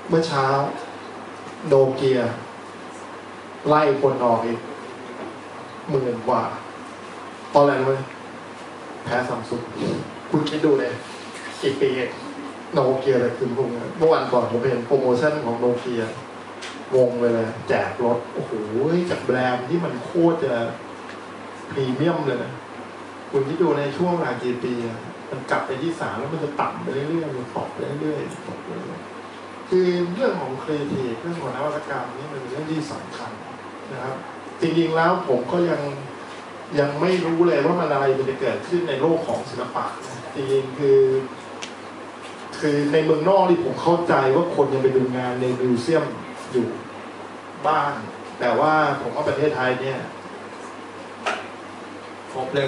เมื่อเช้าโนเกียไล่คนออกอีก10,000 กว่าตอนแรกเลยแพ้ซัมซุงคุณคิดดูเลยกี่ปีโนเกียอะไรคือพวกนี้เมื่อวันก่อนผมเห็นโปรโมชั่นของโนเกียวงไปเลยแจกรถโอ้โหจากแบรนด์ที่มันโคตรจะพรีเมียมเลยนะคุณคิดดูในช่วงเวลากี่ปีมันกลับไปที่3แล้วมันจะต่ำไปเรื่อยๆมันตกไปเรื่อยๆตกไปเรื่อยๆคือเรื่องของครีเอทีฟเรื่องของนวัตกรรมนี่มันเป็นเรื่องที่สำคัญนะครับจริงๆแล้วผมก็ยังไม่รู้เลยว่ามันอะไรจะเกิดขึ้นในโลกของศิลปะจริงๆคือในเมืองนอกที่ผมเข้าใจว่าคนยังไปดูงานในมิวเซียมอยู่บ้างแต่ว่าผมว่าประเทศไทยเนี่ยhopeless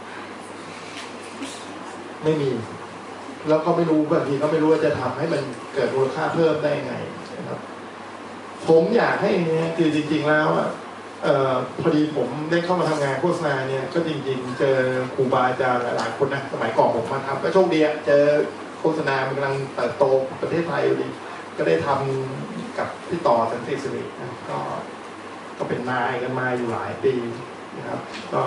ไม่มีแล้วก็ไม่รู้บางทีก็ไม่รู้ว่าจะทำให้มันเกิดมูลค่าเพิ่มได้ไงนะครับผมอยากให้คือจริงๆแล้วพอดีผมได้เข้ามาทำงานโฆษณาเนี่ยก็จริงๆเจอครูบาอาจารย์หลายๆคนนะสมัยก่อนผมมาทำก็โชคดีเจอโฆษณามันกำลังเติบโตประเทศไทยอยู่ดีก็ได้ทำกับพี่ต่อสันติสิรินะก็เป็นนายกันมาอยู่หลายปีนะครับก็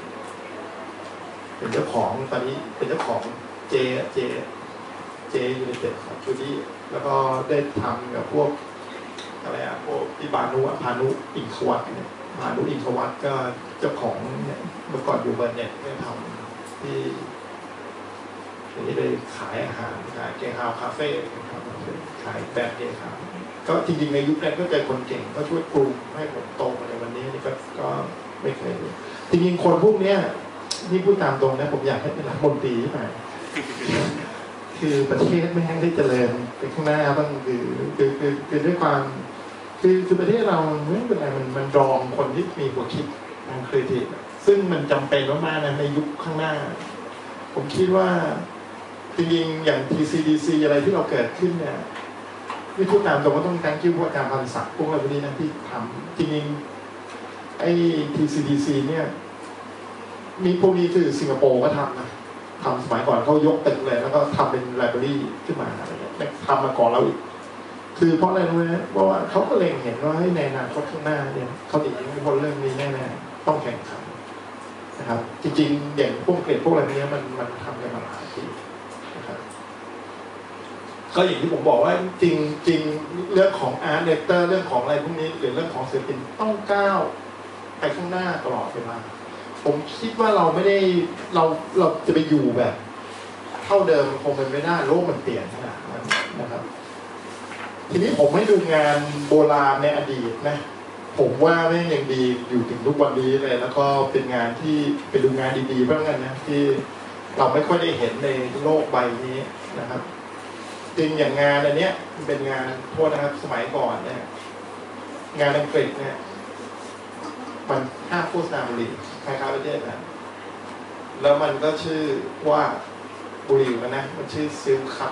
เป็นเจ้าของตอนนี้เป็นเจ้าของเจยูไนเต็ดครับชูดี้แล้วก็ได้ทำกับพวกอะไรพวกพี่พานุอินทวัฒน์เนี่ยพานุอินทวัฒน์ก็เจ้าของเนี่ยเมื่อก่อนอยู่เบิร์นเนี่ยได้ทำที่ไปขายอาหารขายเกย์ฮาวคาเฟ่ขายแบรนด์เกย์ฮาวก็จริงๆในยุคนั้นก็เจอคนเก่งก็ช่วยปรุงให้ผมโตมาในวันนี้นี่ก็ไม่เคยรู้จริงๆคนพวกเนี้ยนี่พูดตามตรงนะผมอยากให้เป็นรัฐมนตรีหน่อยคือประเทศไม่ให้ได้เจริญไปข้างหน้าบ้างคือด้วยความคือประเทศเราไม่เป็นไรมันรองคนที่มีหัวคิดทางครีเอทีฟซึ่งมันจำเป็นมากๆนะในยุคข้างหน้าผมคิดว่าจริงๆอย่าง TCDC อะไรที่เราเกิดขึ้นเนี่ยไม่พูดตามตรงว่าต้อง thank you พวกอาจารย์พันศักดิ์พวกอะไรพวกนี้นะที่ทำจริงๆไอ้ TCDC เนี่ยมีพวกนี้คือสิงคโปร์ก็ทำนะทำสมัยก่อนเขายกตึกเลยแล้วก็ทำเป็นไลบรารีขึ้นมาอะไรเงี้ยทำมาก่อนเราอีกคือเพราะอะไรรู้ไหมเพราะว่าเขาก็เล็งเห็นว่าให้ในอนาคตข้างหน้าเนี่ยเขาหนีไม่พ้นเรื่องนี้แน่ๆต้องแข่งขันนะครับจริงๆอย่างพวกเกรดพวกอะไรนี้มันทำกันมาหลายปีนะครับก็อย่างที่ผมบอกว่าจริงเรื่องของอาร์ตเดเตอร์เรื่องของอะไรพวกนี้หรือเรื่องของศิลปินต้องก้าวไปข้างหน้าตลอดเวลาผมคิดว่าเราไม่ได้เราจะไปอยู่แบบเท่าเดิมคงเป็นไม่ได้โลกมันเปลี่ยนขนาดนั้นนะครับทีนี้ผมให้ดูงานโบราณในอดีตนะผมว่าแม่งยังดีอยู่ถึงทุกวันนี้เลยแล้วก็เป็นงานที่เป็นดูงานดีๆบ้างกันนะที่เราไม่ค่อยได้เห็นในโลกใบนี้นะครับจริงอย่างงานอันเนี้ยเป็นงานโทษนะครับสมัยก่อนเนี่ยงานอังกฤษเนี่ยมันห้ามโฆษณาบุหรี่คล้ายๆประเทศนะแล้วมันก็ชื่อว่าบุหรี่นะมันชื่อซิลคัพ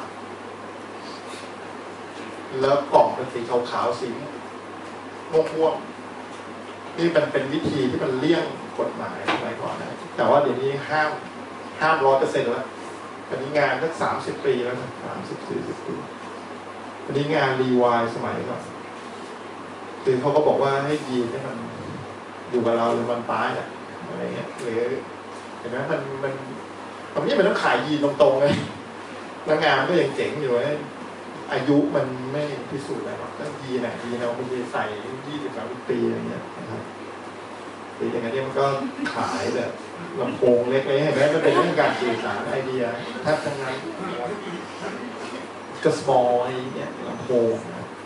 แล้วกล่องเป็นสีขาวๆสีม่วงๆนี่มันเป็นวิธีที่มันเลี่ยงกฎหมายสมัยก่อนนะแต่ว่าเดี๋ยวนี้ห้าม100%แล้วอันนี้งานสัก30 ปีแล้วนะ30-40 ปีอันนี้งานรีวายสมัยก่อนคือเขาก็บอกว่าให้ยีนให้มันอยู่กับเราหรือมันตายอะไรเงี้ยหรือเห็นไหมมันตอนนี้มันต้องขายยีนตรงๆเลยแล้วงานก็ยังเจ๋งอยู่นะอายุมันไม่พิสูจน์อะไรหรอกต้องยีนเราบางทีใส่20-30 ปีอะไรเงี้ยนะครับหรืออย่างเงี้ยมันก็ขายแบบลำโพงเล็กๆเห็นไหมมันเป็นเรื่องการสื่อสารไอเดียถ้าทำงานก็ small อะไรเงี้ยลำโพง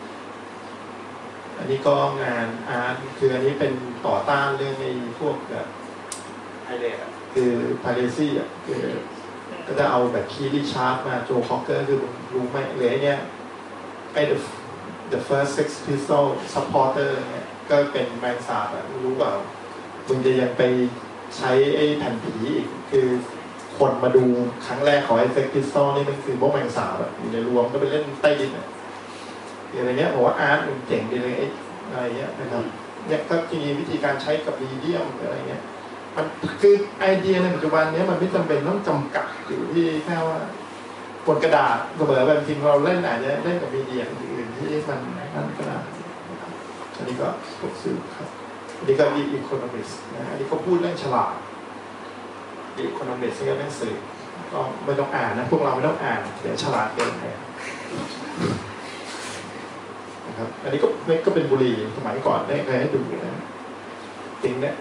อันนี้ก็งานอาร์ตคืออันนี้เป็นต่อต้านเรื่องในพวกแบบไฮเดรคือไพเรซี่คือก็จะเอาแบบคีย์ดิชาร์ดมาโจคอกเกอร์คือรู้ไหมหรือไอ้เนี้ยไอ้ the first Sex Pistol supporter เนี่ยก็เป็นแมงสาบรู้เปล่ามึงจะยังไปใช้ไอ้แผ่นผีอีกคือคนมาดูครั้งแรกของไอ้ Sex Pistol นี่มันคือพวกแมงสาบอยู่ในรวมก็ไปเล่นใต้ดินอะไรเงี้ยผมว่าอาร์ตมันเจ๋งดีเลยอะไรเงี้ยนะครับเนี่ยก็จริงๆวิธีการใช้กับมีเดียมอะไรเงี้ยมันคือไอเดียในปัจจุบันนี้มันไม่จำเป็นต้องจำกัดอยู่ที่แค่ว่าบนกระดาษเสมอแบบจริงเราเล่นอาจจะเล่นกับมีเดียอื่นที่มันนั่นก็ได้อันนี้ก็ถูกซื้อครับอันนี้ก็อีโคโนมิสนะอันนี้ก็พูดเรื่องฉลาดอีโคโนมิสก็หนังสือก็ไม่ต้องอ่านนะพวกเราไม่ต้องอ่านเดี๋ยวฉลาดเกินไปนะครับอันนี้ก็เป็นบุหรี่สมัยก่อนได้เคยให้ดูนะจริงเนี่ย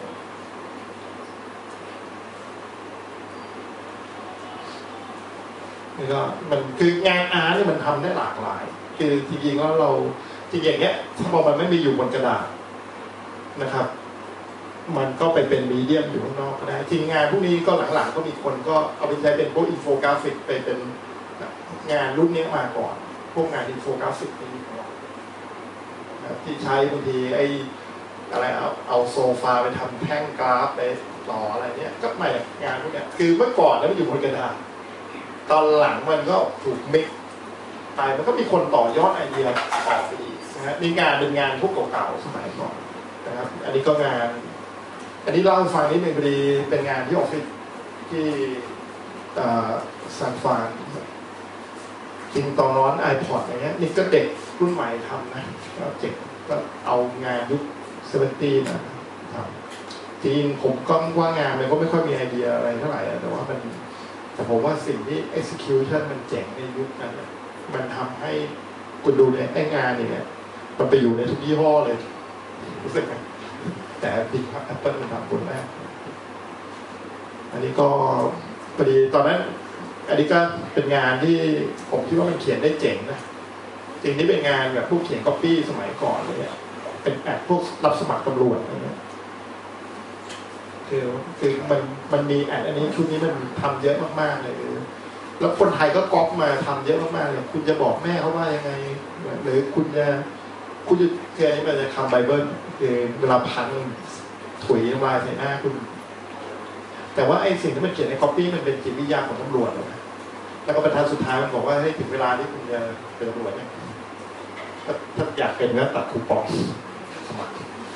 นี่ก็มันคืองานอาร์ตนี่มันทำได้หลากหลายคือจริงๆแล้วเราจริงอย่างเงี้ยถ้าพอมันไม่มีอยู่บนกระดาษนะครับมันก็ไปเป็นมีเดียมอยู่ข้างนอกก็ได้ทีงานพวกนี้ก็หลังๆก็มีคนก็เอาไปใช้เป็นพวกอินโฟกราฟิกไปเป็นงานรุ่นนี้มาก่อนพวกงานอินโฟกราฟิกนี่ก่อนที่ใช้บางทีไอ้อะไรเอาโซฟาไปทำแท่งกราฟไปต่ออะไรเนี้ยก็ไม่งานพวกเนี้ยคือเมื่อก่อนแล้วมันอยู่บนกระดาษตอนหลังมันก็ถูกมิกไปมันก็มีคนต่อยอดไอเดียออกไปอีกนะฮะนี่งานเป็นงานพวกเก่าๆสมัยก่อนนะครับอันนี้ก็งานอันนี้เล่าให้ฟังนิดนึงพอดีเป็นงานที่ออฟฟิศที่ซานฟรานจริงตอนนั้น iPod อะไรเงี้ยนี่ก็เด็กรุ่นใหม่ทำนะก็เจ๋งก็เอางานยุค70นะทำจริงผมก็ว่างานมันก็ไม่ค่อยมีไอเดียอะไรเท่าไหร่แต่ผมว่าสิ่งที่ execution มันเจ๋งในยุคนั้นมันทำให้คุณดูในไองานเนี่ยมันไปอยู่ในทุกยี่ห้อเลยรู้สึกไหมแต่บิ๊กแอปเปิลมันทำคนแรกอันนี้ก็พอดีตอนนั้นอันนี้ก็เป็นงานที่ผมคิดว่ามันเขียนได้เจ๋งนะจริงนี่เป็นงานแบบพวกเขียนก๊อปปี้สมัยก่อนเลยเป็นแอดพวกรับสมัครตำรวจอะไรเงี้ยคือมันมีแอดอันนี้ชุดนี้มันทำเยอะมากๆเลยแล้วคนไทยก็ก๊อปมาทำเยอะมากๆเลยคุณจะบอกแม่เขาว่ายังไงหรือคุณจะคืออันนี้มันจะทำไบเบิลคือเวลาพันถุยน้ำลายใส่หน้าคุณแต่ว่าไอ้สิ่งที่มันเขียนในก๊อปปี้มันเป็นจิตวิทยาของตำรวจเลยแล้วก็บรรทัดสุดท้ายมันบอกว่าให้ถึงเวลาที่คุณจะเป็นตำรวจเนี่ยถ้าอยากเป็นก็ตัดคูปองสมัคร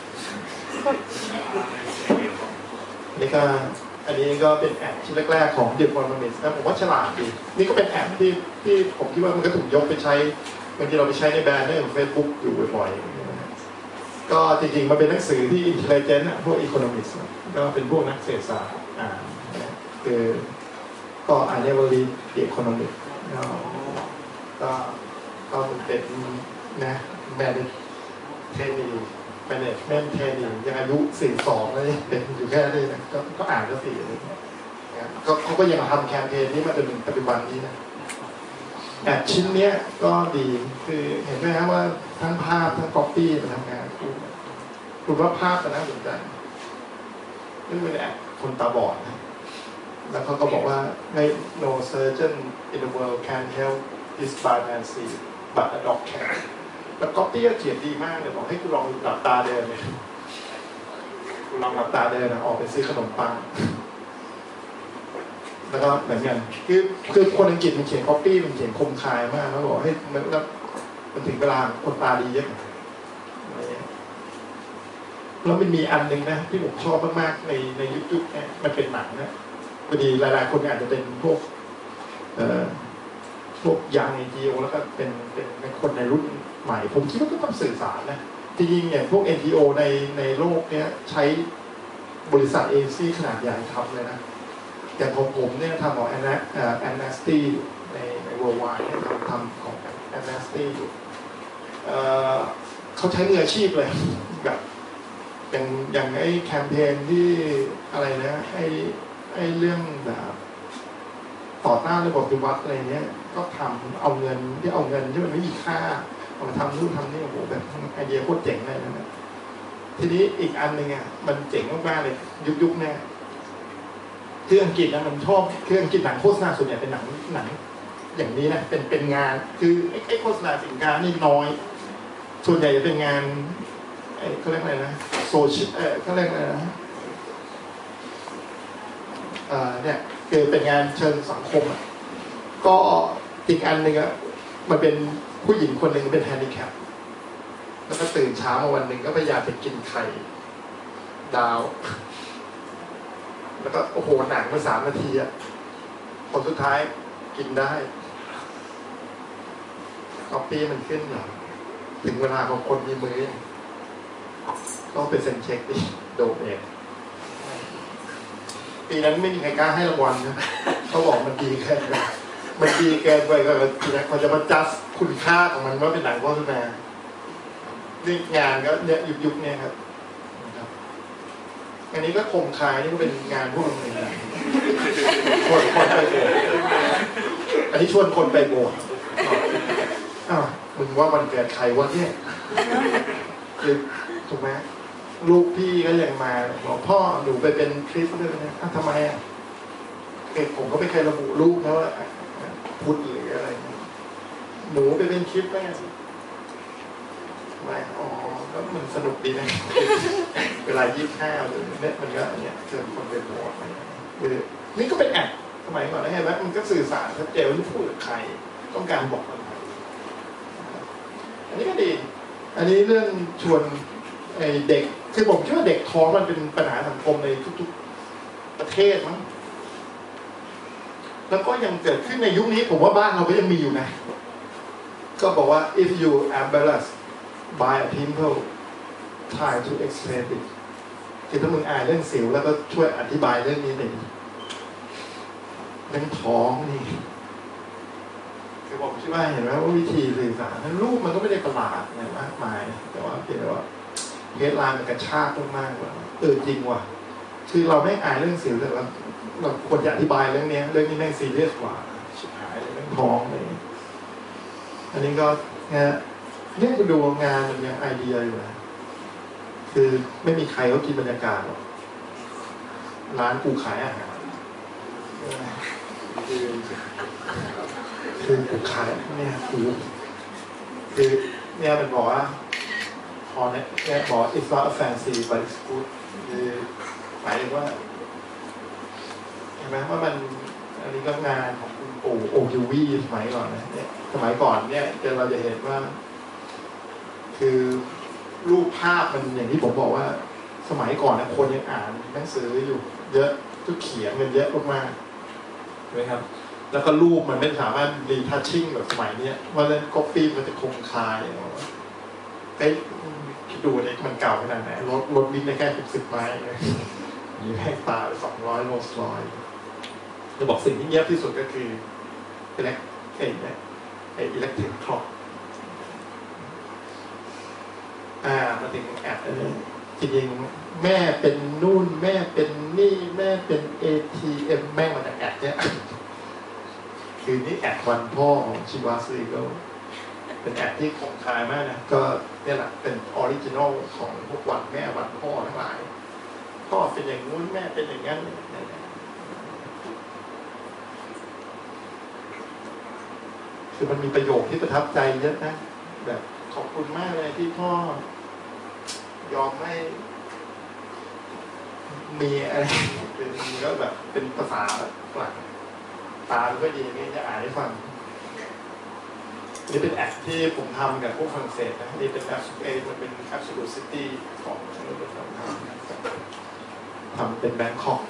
อันนี้ก็เป็นแอปชิ้นแรกๆของเดอะคอนมิสนะผมว่าฉลาดดีนี่ก็เป็นแอปที่ผมคิดว่ามันก็ถูกยกไปใช้บางทีเราไปใช้ในแบรนด์ในเฟซบุ๊กอยู่บ่อยๆก็จริงๆมันเป็นหนังสือที่อินเทลเจนต์พวกอีโคโนมิสก็เป็นพวกนักเศรษฐศาสตร์คือก็อ่านเรียกว่ารีดอีโคโนมิกก็เป็นนะแมนเทนนีแมนเทนนียังอายุ42แล้วเป็นอยู่แค่นี้นะก็อ่านก็4เลยเขาก็ยังทำแคมเปญนี้มาจนถึงปัจจุบันนี้นะแอดชิ้นเนี้ยก็ดีคือเห็นไหมครับว่าทั้งภาพทั้งก๊อปปี้มาทำงานคุณว่าภาพมันน่าสนใจนี่เป็นแอดคนตาบอดนะแล้วเขาก็บอกว่า no surgeon in the world can help this blind man see but a dog can แล้วก๊อปปี้ก็เขียนดีมากเลยบอกให้คุณลองหลับตาเดินเลยคุณลองหลับตาเดินนะออกไปซื้อขนมปังแล้วก็เหมือนกันคือคนอังกฤษมันเขียนก๊อปปี้มันเขียนคมคายมากแล้วบอกให้มันถึงเวลาคนตาดีเยอะแล้วมันมีอันนึงนะที่ผมชอบมากๆในยุคนี้มันเป็นหนังนะพอดีหลายๆคนอาจจะเป็นพวกยังNGOแล้วก็เป็นคนในรุ่นใหม่ผมคิดว่าก็ต้องสื่อสารนะจริงๆอย่างพวก NGO ในโลกเนี้ยใช้บริษัทเอเซี่ขนาดใหญ่ทำเลยนะอย่างของผมเนี่ยทำของAmnesty ใน Worldwide เนี่ยทำของ Amnesty อยู่เขาใช้มืออาชีพเลยแบบอย่างไอ้แคมเปญที่อะไรนะไอ้เรื่องแบบต่อต้านระบบปฏิวัติอะไรเนี้ยก็ทำเอาเงินที่มันไม่มีค่าเอามาทำนู่นทำนี่โอ้โหแบบไอเดียโคตรเจ๋งเลยนะทีนี้อีกอันหนึ่งอ่ะมันเจ๋งมากๆเลยยุคเนี่ยที่อังกฤษนะมันชอบคืออังกฤษหนังโฆษณาส่วนใหญ่เป็นหนังอย่างนี้นะเป็นงานคือไอ้โฆษณาสินค้านี่น้อยส่วนใหญ่จะเป็นงานเขาเรียกอะไรนะโซเชียลเขาเรียกอะไรนะเนี่ยคือเป็นงานเชิงสังคมก็อีกอันหนึ่งอ่ะมันเป็นผู้หญิงคนหนึ่งเป็นแฮนดิแคปแล้วก็ตื่นเช้ามาวันหนึ่งก็พยายามไปกินไข่ดาวแล้วก็โอ้โหหนังมา3 นาทีอ่ะผลสุดท้ายกินได้ก๊อปปี้มันขึ้นเหรอถึงเวลาของคนมีมือก็ไปเซ็นเช็คดิโดเองปีนั้นไม่มีใครกล้าให้รางวัลนะเขาบอกมันดีแค่ไหนมันดีเกินไปก็ทีนี้มันจะมาจัดคุณค่าของมันว่าเป็นหนังโฆษณานี่งานก็เนี่ยยุคเนี่ยครับอันนี้ก็คมคายนี่ก็เป็นงานพวกนี้นะชวนคนไปโบสถ์อันนี้ชวนคนไปโบสถ์อ้าวมึงว่ามันเกิดใครวะเนี่ยคือถูกไหมลูกพี่ก็ยังมาบอกพ่อหนูไปเป็นคริสต์เลยนะทำไมอ่ะผมก็ไม่เคยระบุลูกนะว่าพุทธหรืออะไรหนูไปเป็นคริสต์ไหมไม่อ๋อแล้วมันสนุกดีนะเวลา25หรือเนี่ยมันก็เนี่ยเชิญคนไปโบสถ์นี่ก็เป็นแอดสมัยก่อนนะเห็นไหมมันก็สื่อสารชัดเจนว่าพูดกับใครต้องการบอกอะไรอันนี้ก็ดีอันนี้เรื่องชวนไอ้เด็กคือผมคิดว่าเด็กท้องมันเป็นปัญหาสังคมในทุกๆประเทศมั้งแล้วก็ยังเกิดขึ้นในยุคนี้ผมว่าบ้านเราก็ยังมีอยู่นะก็บอกว่า if you embarrassed by a pimple try to explain it คือถ้ามึงอ่านเรื่องสิวแล้วก็ช่วยอธิบายเรื่องนี้หน่อยเรื่องท้องนี่คือผมคิดว่าเห็นไหมว่าวิธีสื่อสารนั้นรูปมันก็ไม่ได้ประหลาดอะไรมากมายแต่ว่าเพียงแต่ว่าเฮดไลน์มันกระชากมากกว่าจริงว่ะคือเราไม่อ่านเรื่องสิวแต่เราควรจะอธิบายเรื่องนี้แม่งซีเรียสกว่าชิบหายเรื่องท้องเลยอันนี้ก็เนี่ยไปดูงานมันยังไอเดียอยู่นะคือไม่มีใครเขากินบรรยากาศหรอกร้านกูขายอาหารคือกูขายเนี่ยกูคือเนี่ยมันบอกว่าพอเนี่ยบอก it's not a fancy but it's good คือหมายถึงว่าเห็นไหมว่ามันอันนี้ก็งานของคุณปู่โอคิวีสมัยก่อนนะเนี่ยสมัยก่อนเนี่ยเราจะเห็นว่าคือรูปภาพมันอย่างที่ผมบอกว่าสมัยก่อนนะคนยังอ่านหนังสืออยู่เยอะก็เขียนกันเยอะมากๆใช่ไหมครับแล้วก็รูปมันไม่สามารถรีทัชชิ่งแบบสมัยนี้ว่าเล่นก๊อปปี้มันจะคงคายไอ้ดูเนี่ยมันเก่าขนาดไหนรถวิ่งได้แค่60 ไมล์มีแพงตา200 โลสลอยจะบอกสิ่งที่เงียบที่สุดก็คืออิเล็กทริกคล็อกมาถึงแอดอันนี้จริงๆแม่เป็นนู่นแม่เป็นนี่แม่เป็น ATM แม่มาจากแอดเนี่ยคือนี่แอดวันพ่อของชิวาซีก็เป็นแอดที่คงคายมากนะก็เนี่ยแหละเป็นออริจินอลของพวกวันแม่วันพ่อทั้งหลายพ่อเป็นอย่างนู้นแม่เป็นอย่างนั้นคือมันมีประโยคที่ประทับใจเยอะนะแบบขอบคุณมากเลยที่พ่อยอมให้มีอะไรเป็นก็แบบเป็นภาษาฝรั่งตาก็ดีนี่จะอ่านให้ฟังนี่เป็นแอปที่ผมทำกับพวกฝรั่งเศสนะนี่เป็นแอปมันเป็น Absolute City ของทำเป็นแบงคอก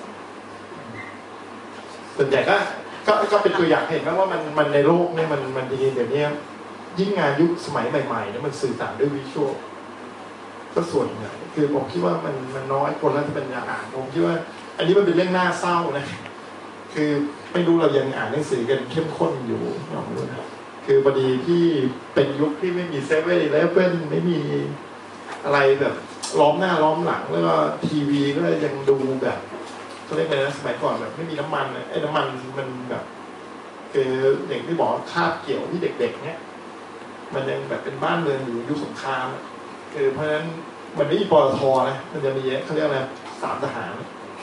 ส่วนใหญ่ก็เป็นตัวอย่างเห็นไหมว่ามันในโลกนี่มันดีเดี๋ยวนี้ยิ่งงานยุคสมัยใหม่ๆเนี่ยมันสื่อสารด้วยวิชวลก็ส่วนใหญ่คือผมคิดว่ามันน้อยคนแล้วที่เป็นอ่านผมคิดว่าอันนี้มันเป็นเรื่องน่าเศร้านะคือไม่รู้เรายังอ่านหนังสือกันเข้มข้นอยู่ลองดูนะคือพอดีที่เป็นยุคที่ไม่มี7-11ไม่มีอะไรแบบล้อมหน้าล้อมหลังแล้วก็ทีวีก็ยังดูแบบเขาเรียกอะไรนะสมัยก่อนแบบไม่มีน้ำมันไอ้น้ำมันมันแบบคืออย่างที่บอกคาบเกี่ยวที่เด็กๆเนี่ยมันยังแบบเป็นบ้านเมืองอยู่ยุคสงครามคือเพราะฉะนั้นมันไม่มีปตท.นะมันจะมีเขาเรียกอะไร3 ทหาร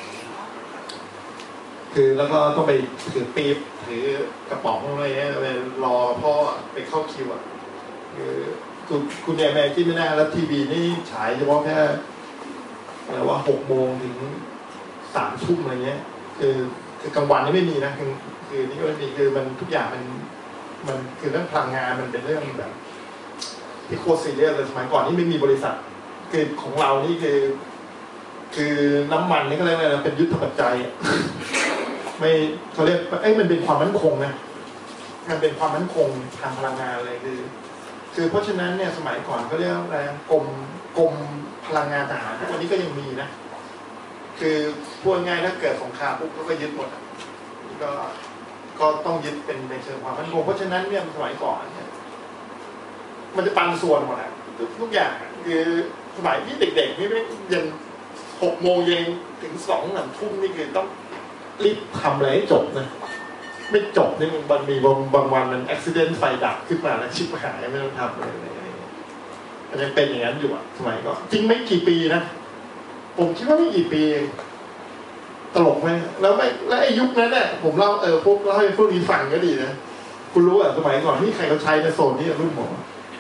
คือแล้วก็ต้องไปถือปี๊บถือกระป๋องอะไรเงี้ยไปรอพ่อไปเข้าคิวอ่ะคือคุณแม่ที่ไม่ได้แล้วทีวีนี่ฉายเฉพาะแค่อะไรว่า6 โมงถึง3 ทุ่มอะไรเงี้ยคือกลางวันนี่ไม่มีนะคือนี่ก็ไม่มีคือมันทุกอย่างมันคือเรื่องพลังงานมันเป็นเรื่องแบบที่โคตรซีเรียสเลยสมัยก่อนนี่ไม่มีบริษัทคือของเรานี่คือน้ำมันนี่ก็เรียกอะไรนะเป็นยุทธปัจจัยไม่เขาเรียกมันเป็นความมั่นคงนะมันเป็นความมั่นคงทางพลังงานอะไรคือคือเพราะฉะนั้นเนี่ยสมัยก่อนก็เรียกอะไรกรมพลังงานทหารทุกวันนี้ก็ยังมีนะคือพูดง่ายถ้าเกิดสงครามปุ๊บก็ยึดหมดก็ต้องยึดเป็นในเชิงความมั่นคงเพราะฉะนั้นเนี่ยสมัยก่อนเนี่ยมันจะปันส่วนหมดทุกอย่างคือสมัยที่เด็กๆนี่ไม่ยัน6 โมงเย็นถึง2 ทุ่มนี่คือต้องรีบทำอะไรให้จบนะไม่จบนี่มันมีบางวันมันอุบัติเหตุไฟดับขึ้นมาแล้วชิบหายไม่ต้องทำอะไรมันยังเป็นอย่างนั้นอยู่สมัยก็จริงไม่กี่ปีนะผมคิดว่าไม่กี่ปีตลกไหมแล้วไอ้ยุคนั้นเนี่ยผมเล่าพวกเล่าให้พวกนี้ฟังก็ดีนะคุณรู้สมัยก่อนที่ใครเขาใช้ในโซนนี้รุ่นหมอ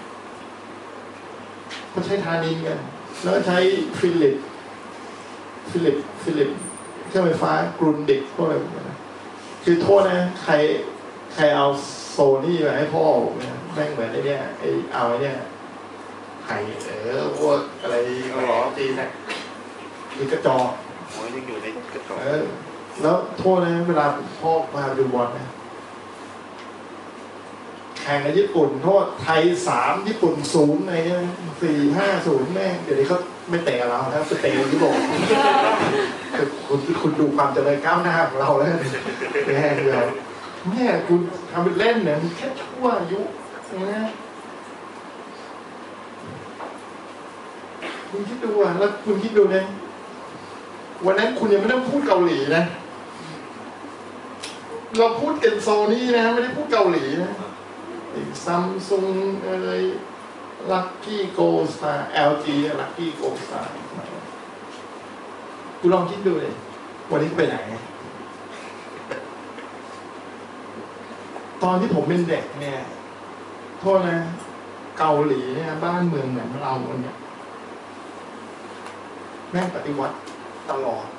เขาใช้ทานินกันแล้วใช้ฟิลิปเครื่องไฟฟ้ากรุนเด็กพวกอะไรแบบนี้คือโทษนะใครเอาโซนี่มาให้พ่อเนี่ยแม่งเหมือนไอ้เนี่ยเอาไอ้เนี่ยไข่พวกอะไรหล่อจีนเนี่ยมีกระจอกยังอยู่ในกระจกแล้วโทษนะเวลาพ่อมาดูบอลนะแข่งกับญี่ปุ่นโทษไทย3ญี่ปุ่น0อะไรเงี้ย4-5-0แม่เดี๋ยวนี้เขาไม่เตะเราแล้วไปเตะยุโรปคุณดูความเจริญก้าวหน้าของเราแล้วแม่เดียวแม่คุณทำเป็นเล่นเนี่ยมันแค่ชั่วอายุนะคุณคิดดูแล้วคุณคิดดูนะวันนั้นคุณยังไม่ต้องพูดเกาหลีนะเราพูดกันโซนี่นะไม่ได้พูดเกาหลีนะซัมซุงอะไรลัคกี้โกลสตาร์ LG ลัคกี้โกลสตาร์คุณลองคิดดูเลยวันนี้ไปไหนตอนที่ผมเป็นเด็กเนี่ยโทษนะเกาหลีเนี่ยบ้านเมืองเหมือนเราเนี่ยแม่งปฏิวัติตลอด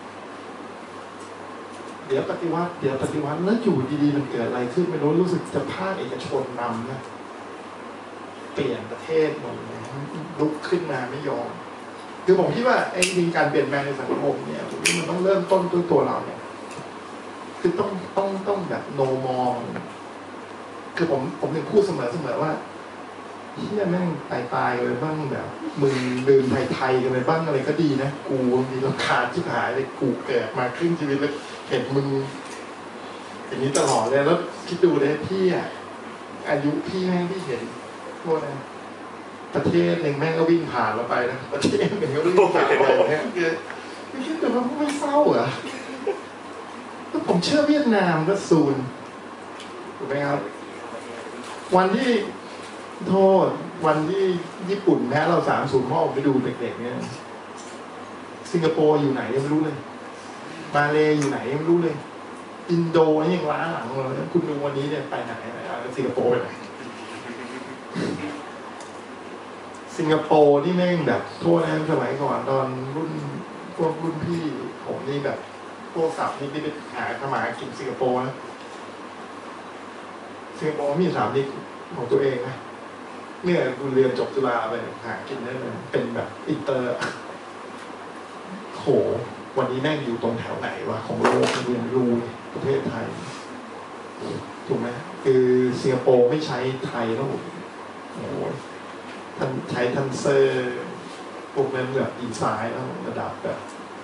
เดี๋ยวปฏิวัติแล้วอยู่ดีๆมันเกิดอะไรขึ้นไม่รู้สึกจะภาคเอกชนนำนะเปลี่ยนประเทศหมดเลยลุกขึ้นมาไม่ยอมคือผมคิดว่าไอ้การเปลี่ยนแปลงในสังคมเนี่ยมันต้องเริ่มต้นด้วยตัวเราเนี่ยคือต้องแบบโนมองคือผมถึงพูดเสมอว่าเฮียแม่งตายเลยบ้างแบบมึงลืมไทยกันเลยบ้างอะไรก็ดีนะกูมีราคาที่หายเลยกูเกิดมาครึ่งชีวิตแล้วเห็นมึงอย่างนี้ตลอดเลยแล้วคิดดูเลยพี่อายุพี่แม่งพี่เห็นโทษนะประเทศหนึ่งแม่งก็วิ่งผ่านเราไปนะประเทศหนึ่งก็วิ่งผ่านไปเนี่ยคือคิดดูว่าพวกไม่เศร้าเหรอแล้วผมเชื่อเวียดนามก็ซูนถูกไหมครับวันที่โทษวันที่ญี่ปุ่นแพ้เรา3-0พ่อผมไปดูเด็กๆเนี่ยสิงคโปร์อยู่ไหนยังไม่รู้เลยมาเลอยู่ไหนยังไม่รู้เลยอินโดนี่ยังล้าหลังเลยคุณดูวันนี้เนี่ยไปไหนสิงคโปร์ไปไหนสิงคโปร์นี่แม่งแบบโทษนะสมัยก่อนตอนรุ่นพี่ผมนี่แบบพวกศัพท์นี่ไปหาทำหากินสิงคโปร์นะสิงคโปร์มีสถานีของตัวเองนะเนี่ยคุณเรียนจบจุฬาไปหากินได้เลยเป็นแบบอินเตอร์โหวันนี้แม่งอยู่ตรงแถวไหนวะของโลกเรียนรู้ประเทศไทยถูกไหมคือสิงคโปร์ไม่ใช้ไทยแล้วโอ้ท่านใช้ทันเซอร์พวกนั้นแบบดีไซน์แล้วระดับแบบ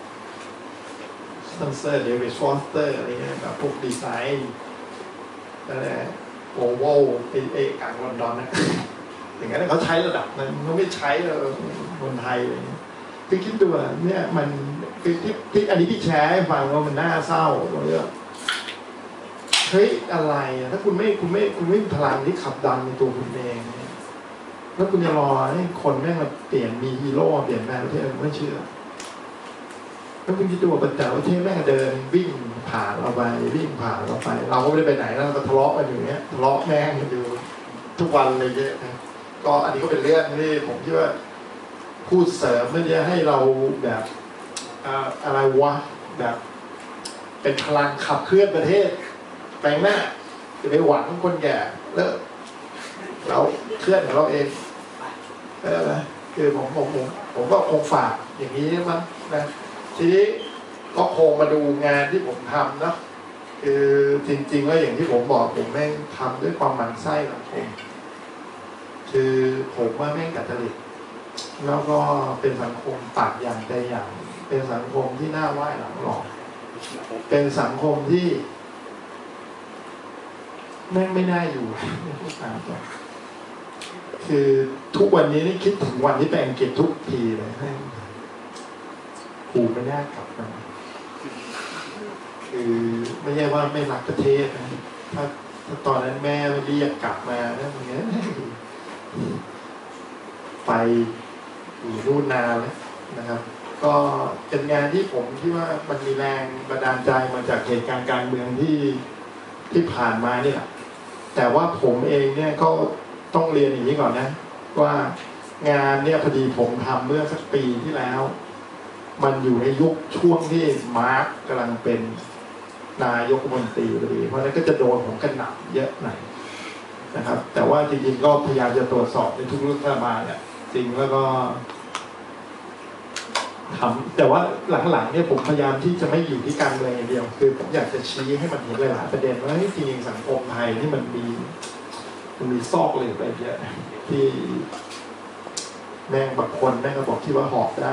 ทันเซอร์เดวิดฟอสเตอร์อะไรเงี้ยแบบพวกดีไซน์นั่นแหละโอโวเอกลางลอนดอนนะอย่างนั้นเขาใช้ระดับนั้นเขาไม่ใช้คนไทยอะไรเงี้ยคือคิดดูเนี่ยมันคือที่อันนี้ที่แชร์ให้ฟังว่ามันน่าเศร้าตรงนี้เฮ้ยอะไรถ้าคุณไม่มีพลังที่ขับดันในตัวคุณเองแล้วคุณจะรอให้คนแม่งมาเปลี่ยนมีฮีโร่เปลี่ยนแปลงประเทศไม่เชื่อแล้วคุณคิดดูว่าประเทศแม่งเดินวิ่งผ่านเราไปเราก็ไม่ได้ไปไหนแล้วก็ทะเลาะกันอยู่เนี้ยทะเลาะแม่งกันอยู่ทุกวันเลยเยอะนะก็อันนี้ก็เป็นเรื่องที่ผมคิดว่าพูดเสริมไม่ได้ให้เราแบบอะไรวะแบบเป็นพลังขับเคลื่อนประเทศแปลงหน้าจะไปหวังคนแก่แล้วเราเคลื่อนของเราเองคือผมก็คงฝากอย่างนี้มั้งนะทีนี้ก็คงมาดูงานที่ผมทำนะคือจริงๆแล้วอย่างที่ผมบอกผมแม่งทำด้วยความหมั่นไส้ของผมคือผมว่าแม่งกัดจริตแล้วก็เป็นสังคมปากอย่างใจอย่างเป็นสังคมที่หน้าไหว้หลังหลอกเป็นสังคมที่แม่งไม่น่าอยู่คือทุกวันนี้นี่คิดถึงวันที่ไปอังกฤษทุกทีเลยกูไม่น่ากลับมาคือไม่ใช่ว่าไม่รักประเทศนะถ้าตอนนั้นแม่เรียกกลับมาแล้วอย่างเงี้ยไปอยู่นู่นนานแล้วนะครับ ก็เป็นงานที่ผมคิดว่ามันมีแรงบันดาลใจมาจากเหตุการณ์การเมืองที่ผ่านมานี่แหละแต่ว่าผมเองเนี่ยก็ต้องเรียนอย่างนี้ก่อนนะว่างานเนี่ยพอดีผมทำเมื่อสักปีที่แล้ว มันอยู่ในยุคช่วงที่มาร์คกำลังเป็นนายกรัฐมนตรีพอดีเพราะฉะนั้นก็จะโดนผมกระหน่ำเยอะหน่อยนะครับแต่ว่าจริงๆก็พยายามจะตรวจสอบในทุกรัฐบาลเนี่ยจริงแล้วก็ทำแต่ว่าหลังๆเนี่ยผมพยายามที่จะไม่อยู่ที่การเมืองอย่างเดียวคือผมอยากจะชี้ให้มันเห็นหลายๆประเด็นว่าจริงๆสังคมไทยที่มันมีซอกเหลืออะไรเยอะที่แม่งบางคนแม่งก็บอกที่ว่าหอบได้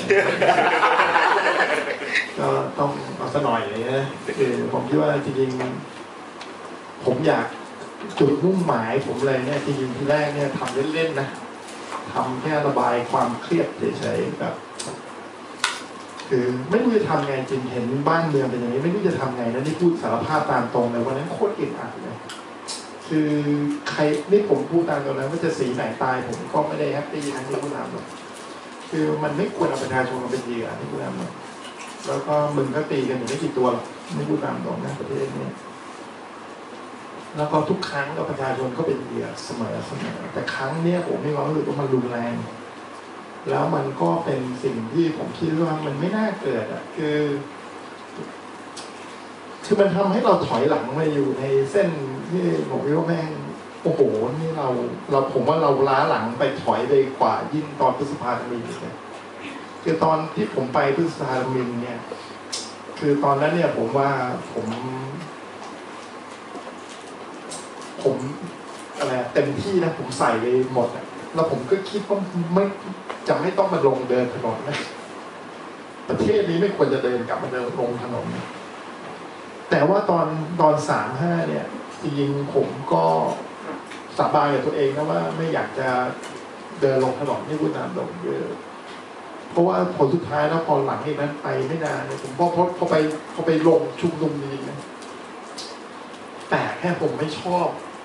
ก็ต้องเอาซะหน่อยเลยนะคือผมคิดว่าจริงๆผมอยากจุดมุ่งหมายผมเลยเนี่ยจริงๆที่แรกเนี่ยทำเล่นๆนะทำแค่ระบายความเครียดเฉยๆแบบคือไม่รู้จะทำไงจริงเห็นบ้านเมืองเป็นอย่างนี้ไม่รู้จะทำไงนะนี่พูดสารภาพตามตรงเลยวันนั้นโคตรอึดอัดเลยคือใครนี่ผมพูดตามตรงนะว่าจะสีไหนตายผมก็ไม่ได้แฮปปี้นะที่พูดตามตรงคือมันไม่ควรเอาประชาชนมาเป็นเหยื่อที่พูดตามตรงแล้วก็มึงก็ตีกันอยู่ไม่กี่ตัวหรอกไม่พูดตามตรงนะประเทศนี้แล้วก็ทุกครั้งก็ประชาชนก็เป็นเหยื่อเสมอแต่ครั้งเนี้ยผมมีความรู้สึกว่ามันรุนแรงแล้วมันก็เป็นสิ่งที่ผมคิดว่ามันไม่น่าเกิดอ่ะคือมันทำให้เราถอยหลังมาอยู่ในเส้นที่ผมคิดว่าแม่งโอ้โหนี่เราผมว่าเราล้าหลังไปถอยไปกว่ายิ่งตอนพฤษภาธมิฬเนี่ยคือตอนที่ผมไปพฤษภาธมิฬเนี่ยคือตอนนั้นเนี่ยผมว่าผมอะไรเต็มที่นะผมใส่ไปหมดอ่ะแล้วผมก็คิดว่าไม่ต้องมาลงเดินถนนนะประเทศนี้ไม่ควรจะเดินกลับมาเดินลงถนนแต่ว่าตอน35เนี่ยจริงๆผมก็สาบานกับตัวเองนะว่าไม่อยากจะเดินลงถนนที่พูดตามตรงเพราะว่าผลสุดท้ายแล้วพอหลังจากนั้นไปไม่นานเนี่ยผมพอไปลงชุมนุมนี้นะแต่แค่ผมไม่ชอบ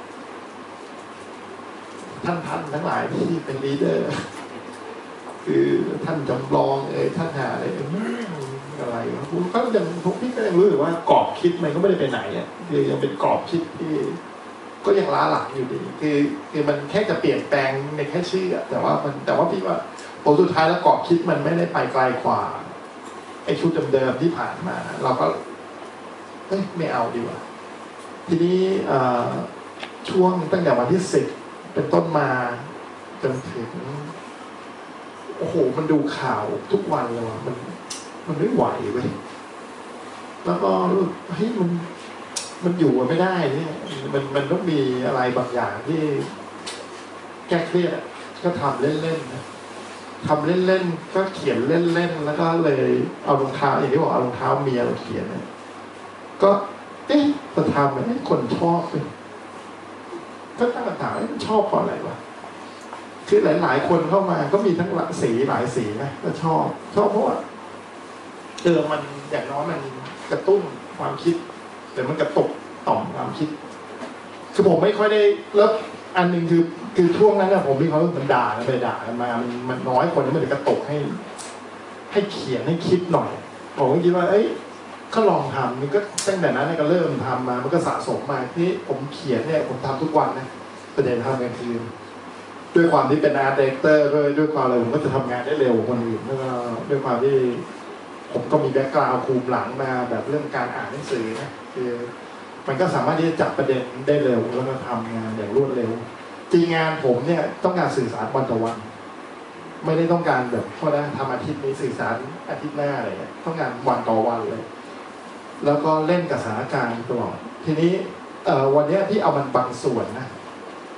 ท่านทั้งหลายที่เป็นลีดเดอร์คือท่านจำลองท่านหาอะไรผมก็ยังพี่ก็ยังรู้สึกว่ากรอบคิดมันก็ไม่ได้ไปไหนอ่ะคือยังเป็นกรอบคิดที่ก็ยังล้าหลังอยู่ดีคือมันแค่จะเปลี่ยนแปลงในแค่ชื่อแต่ว่าพี่ว่าผลสุดท้ายแล้วกรอบคิดมันไม่ได้ไปไกลกว่าไอ้ชุดเดิมๆที่ผ่านมาเราก็ไม่เอาดีกว่าทีนี้ช่วงตั้งแต่วันที่10เป็นต้นมาจนถึงโอ้โหมันดูข่าวทุกวันเลยว่ะมันไม่ไหวเว้ยแล้วก็เฮ้ยมันอยู่ไม่ได้เนี่ยมันต้องมีอะไรบางอย่างที่แก้เครียดก็ทำเล่นๆนะทำเล่นๆก็เขียนเล่นๆแล้วก็เลยเอารองเท้าอย่างที่บอกเอารองเท้าเมียเราเขียนนะก็จะทำให้คนชอบเลยก็ตั้งคำถามว่าชอบเพราะอะไรวะคือหลายๆคนเข้ามาก็มีทั้งหลายสีนะก็ชอบเพราะว่ามันอย่างน้อยมันกระตุ้นความคิดแต่มันกระตุกต่อมความคิดคือผมไม่ค่อยได้แล้วอันหนึ่งคือช่วงนั้นนะผมมีความรู้สึกมันด่ากันไปด่ากันมามันน้อยคนที่มันจะกระตุกให้เขียนให้คิดหน่อยผมก็คิดว่าก็ลองทำมันก็ตั้งแต่นั้นก็เริ่มทำมามันก็สะสมมาที่ผมเขียนเนี่ยผมทำทุกวันนะประเด็นทำกลางคืนด้วยความที่เป็นอาร์ตดีเรคเตอร์ด้วยความอะไรผมก็จะทำงานได้เร็วคนอื่นแล้วก็ด้วยความที่ผมก็มีแบ็กกราวด์ภูมิหลังมาแบบเรื่องการอ่านหนังสือนะคือมันก็สามารถที่จะจับประเด็นได้เร็วแล้วก็ทำงานอย่างรวดเร็วจริงงานผมเนี่ยต้องการสื่อสารวันต่อวันไม่ได้ต้องการแบบเพราะนะทำอาทิตย์นี้สื่อสารอาทิตย์หน้าอะไรเนี่ยต้องการวันต่อวันเลยแล้วก็เล่นกับสถานการณ์ตลอดทีนี้วันนี้ที่เอามันบางส่วนนะ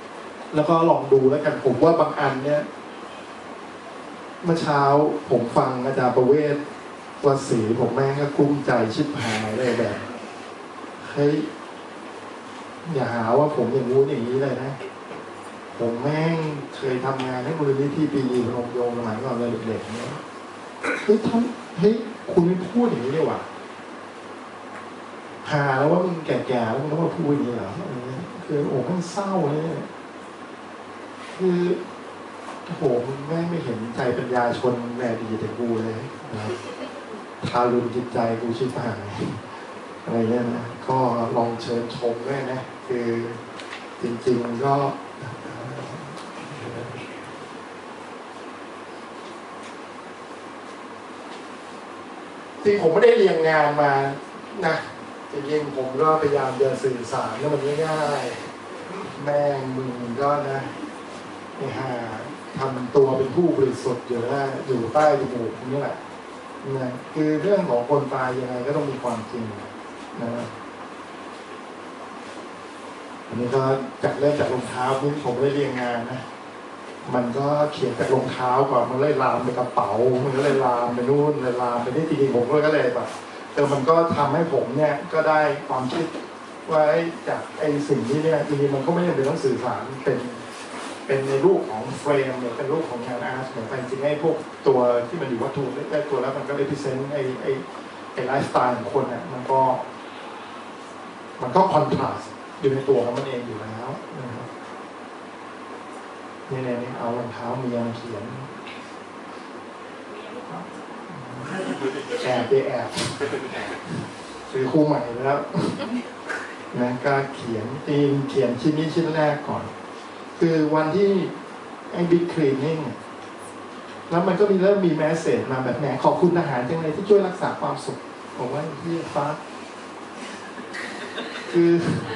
แล้วก็ลองดูแล้วกันผมว่าบางอันเนี่ยเมื่อเช้าผมฟังอาจารย์ประเวศวสีผมแม่งก็กุ้มใจชิบหายเลยแบบเฮ้ยอย่าหาว่าผมอย่างงู้นอย่างนี้เลยนะผมแม่งเคยทำงานให้มูลนิธิปีพนมยงค์สมัยก่อนเลยเด็กๆเนี่ยเฮ้ยคุณไม่พูดอย่างนี้เลยว่ะหาแล้วว่ามึงแก่ๆแล้วมึงต้องมาพูดอย่างนี้เหรอคือโอ้มันเศร้าเลยคือโอ้โหมึงไม่เห็นใจปัญญาชนแม่ดีแต่กูเลยนะครับทารุณจิตใจกูชิบหายอะไรเงี้ยนะก็ลองเชิญชมด้วยนะคือจริงๆก็จริงผมไม่ได้เรียนงานมานะจริงๆผมก็พยายามจะสื่อสารให้มันง่ายๆแม่งมึงก็นะไอ้ห่าทำตัวเป็นผู้บริสุทธิ์อยู่แล้วอยู่ใต้จมูกนี่แหละนะคือเรื่องของคนตายยังไงก็ต้องมีความจริงนะอันนี้ก็จากเริ่มจากรองเท้านี่ผมได้เรียนงานนะมันก็เขียนจากรองเท้าก่อนมันเลยลามไปกระเป๋ามันก็เลยลามไปนู่นเลยลามไปที่จริงๆผมก็เลยแบบแต่มันก็ทำให้ผมเนี่ยก็ได้ความคิดว่าจากไอ้สิ่งนี้เนี่ยจริงๆมันก็ไม่จำเป็นต้องสื่อสารเป็นในรูปของเฟรมหรือเป็นรูปของงานอาร์ตเหมือนกันจริงๆไอ้พวกตัวที่มันอยู่วัตถุได้ตัวแล้วมันก็เลยพิเศษไอ้ไลฟ์สไตล์ของคนเนี่ยมันก็คอนทราสต์อยู่ในตัวของมันเองอยู่แล้วนะครับนี่เอารองเท้าเมียเขียนแอบซื้อคู่ใหม่แล้วนะก็เขียนชิ้นนี้ชิ้นแรกก่อนคือวันที่ไอ้บิ๊กคลีนนิ่งแล้วมันก็เริ่มมีแมสเสจมาแบบแหนขอบคุณทหารจังเลยที่ช่วยรักษาความสุขผมว่าที่ฟ้าคือ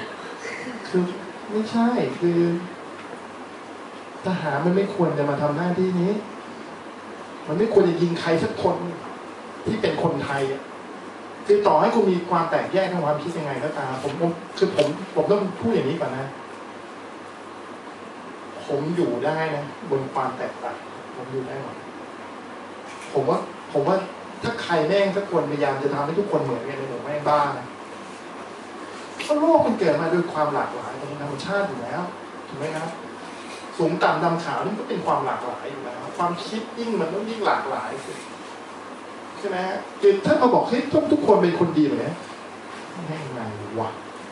ไม่ใช่คือทหารมันไม่ควรจะมาทำหน้าที่นี้มันไม่ควรจะยิงใครสักคนที่เป็นคนไทยคือต่อให้คุณมีความแตกแยกทางความคิดยังไงก็ตามผมต้องพูดอย่างนี้ก่อนนะผมอยู่ได้นะบนความแตกต่างผมอยู่ได้หมดผมว่าถ้าใครแม่งสักคนพยายามจะทำให้ทุกคนเหมือนกันในหมู่แม่งบ้านะเพราะโลกมันเกิดมาด้วยความหลากหลายเป็นธรรมชาติอยู่แล้วถูกไหมครับสูงต่ำดำขาวนี่ก็เป็นความหลากหลายอยู่แล้วความคิดยิ่งมันต้องยิ่งหลากหลายใช่ไหมคือถ้าเราบอกให้ทุกคนเป็นคนดีแบบนี้ไม่ไงวะ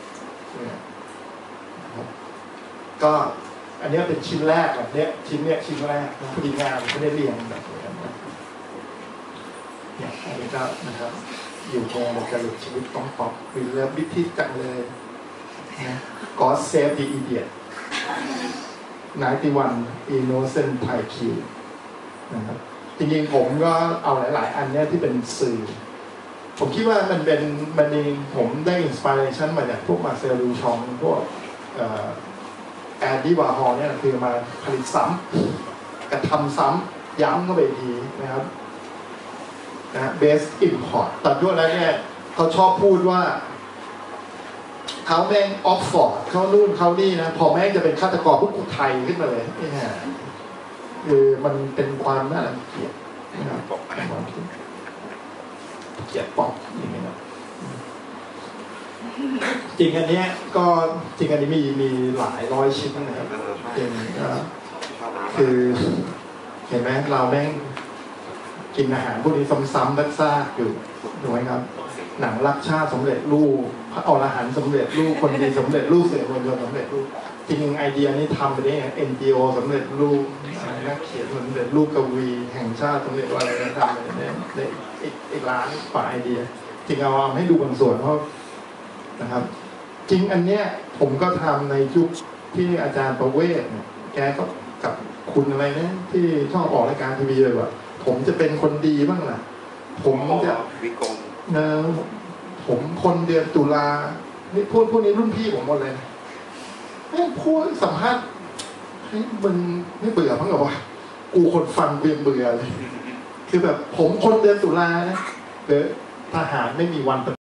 ก็อันนี้เป็นชิ้นแรกแบบนี้ชิ้นแรกพอดีงานไม่ได้เรียงแบบนี้เนี่ยอันนี้ก็นะครับอยู่ตรงในการชีวิตต้องปอบวิลเลอร์บิทิจังเลยนะ God Save the Idiot 91 Innocent Thai Q นะครับจริงๆผมก็เอาหลายๆอันเนี้ยที่เป็นสื่อผมคิดว่ามันผมได้อินสปิเรชันมาจากพวกมาเซลลูชองพวกแอนดี้วาฮอลเนี่ยคือมาผลิตซ้ำกระทำซ้ำย้ำเข้าไปทีนะครับนะเบสอิมพอร์ตแต่ด้วยแล้วเนี่ยเขาชอบพูดว่าเขาแม่งออกฟอร์ดเขานู่นเขานี่นะพอแม่งจะเป็นฆาตกรพวกกูไทยขึ้นมาเลยเนี่ยคือมันเป็นความน่ารังเกียจนะครับเกียจป๊อปอย่างเงี้ยจริงอันนี้ก็จริงอันนี้มีหลายร้อยชิ้นนะครับจริงก็คือเห็นไหมเราแม่งกินอาหารพวกนี้ซ้ำๆซากๆอยู่ถูกไหมครับหนังรักชาติสำเร็จรูปพระอรหันต์สำเร็จรูปคนดีสำเร็จรูปเสือคนเดียวสำเร็จรูปจริงไอเดียนี้ทำไปได้ NGO สำเร็จรูปนักเขียนสำเร็จรูปกวีแห่งชาติสำเร็จอะไรทำได้อีกล้านกว่าไอเดียจริงเอาให้ดูบางส่วนเพราะนะครับจริงอันเนี้ยผมก็ทำในยุคที่อาจารย์ประเวศแกก็กับคุณอะไรนะที่ชอบออกรายการทีวีเลยว่าผมจะเป็นคนดีบ้างล่ะผมจะผมคนเดือนตุลานี่พวกนี้รุ่นพี่ผมหมดเลยไม่พูดสัมภาษณ์ให้มึงไม่เบื่อมั้งเหรอวะกูคนฟังเบื่อเลยคือแบบผมคนเดือนตุลานะหรือทหารไม่มีวัน